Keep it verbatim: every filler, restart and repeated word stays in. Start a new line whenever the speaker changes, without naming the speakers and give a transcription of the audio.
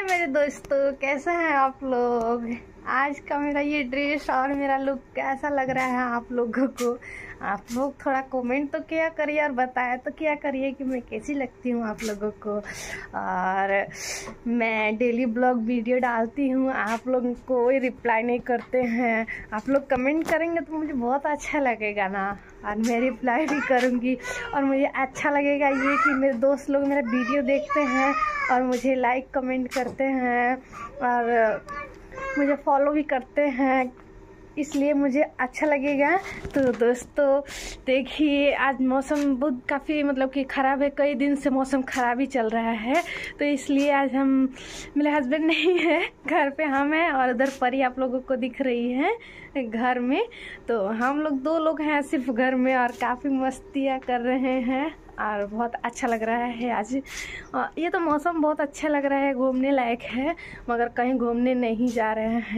मेरे दोस्तों, कैसे हैं आप लोग। आज का मेरा ये ड्रेस और मेरा लुक कैसा लग रहा है आप लोगों को। आप लोग थोड़ा कमेंट तो किया करिए और बताया तो क्या करिए कि मैं कैसी लगती हूँ आप लोगों को। और मैं डेली ब्लॉग वीडियो डालती हूँ, आप लोग कोई रिप्लाई नहीं करते हैं। आप लोग कमेंट करेंगे तो मुझे बहुत अच्छा लगेगा ना, और मैं रिप्लाई भी करूँगी। और मुझे अच्छा लगेगा ये कि मेरे दोस्त लोग मेरा वीडियो देखते हैं और मुझे लाइक कमेंट करते हैं और मुझे फॉलो भी करते हैं, इसलिए मुझे अच्छा लगेगा। तो दोस्तों देखिए, आज मौसम बहुत काफ़ी मतलब कि ख़राब है, कई दिन से मौसम ख़राब ही चल रहा है। तो इसलिए आज हम, मेरे हस्बैंड नहीं है घर पे, हम हैं और उधर परी आप लोगों को दिख रही है घर में। तो हम लोग दो लोग हैं सिर्फ घर में और काफ़ी मस्तियाँ कर रहे हैं और बहुत अच्छा लग रहा है आज। ये तो मौसम बहुत अच्छा लग रहा है, घूमने लायक है, मगर कहीं घूमने नहीं जा रहे हैं।